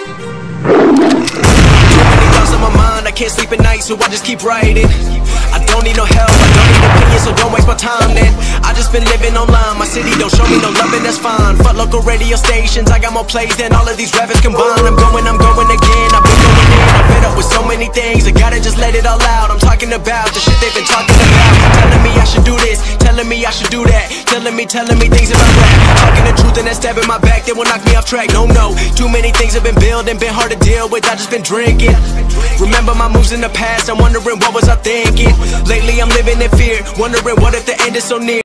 I can't sleep at night, so I just keep writing. I don't need no help, I don't need opinions, so don't waste my time then. I just been living online, my city don't show me no love and that's fine. Fuck local radio stations, I got more plays than all of these rappers combined. I'm going again, I've been going in. I'm fed up with so many things, I gotta just let it all out. I'm talking about the shit they've been talking about. Telling me I should do this, telling me I should do that. Telling me things about rap. Talking the truth and that stab in my back, that will knock me off track. No, too many things have been building, been hard to deal with, I just been drinking. Remember my moves in the past, I'm wondering what was I thinking. Lately I'm living in fear, wondering what if the end is so near.